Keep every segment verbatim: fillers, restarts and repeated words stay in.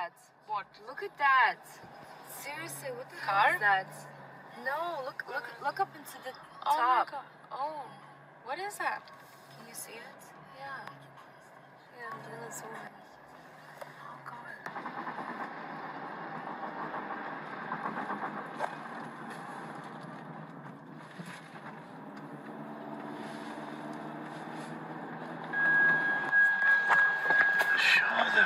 that? What? Look at that. Seriously, what the Car? hell is that? No, look, look, look up into the Oh top. my god. Oh, what is that? Can you see it? Yeah. Yeah, really zoom in. Oh god. شو هذا؟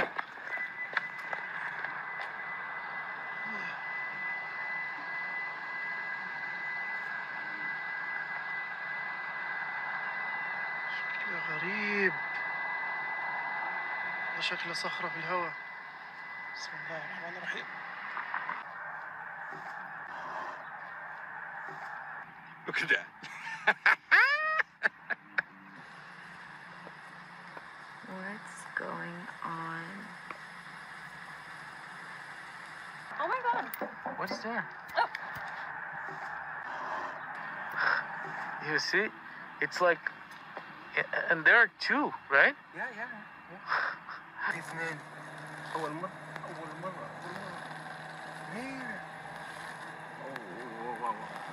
شكله غريب. هذا شكله صخرة في الهواء. بسم الله الرحمن الرحيم. Look at that. What's going on? Oh my god. What's that? Oh. You see? It's like, and there are two, right? Yeah, yeah. اثنين. أول مرة أول مرة أول مرة. مين؟ أوه واو واو.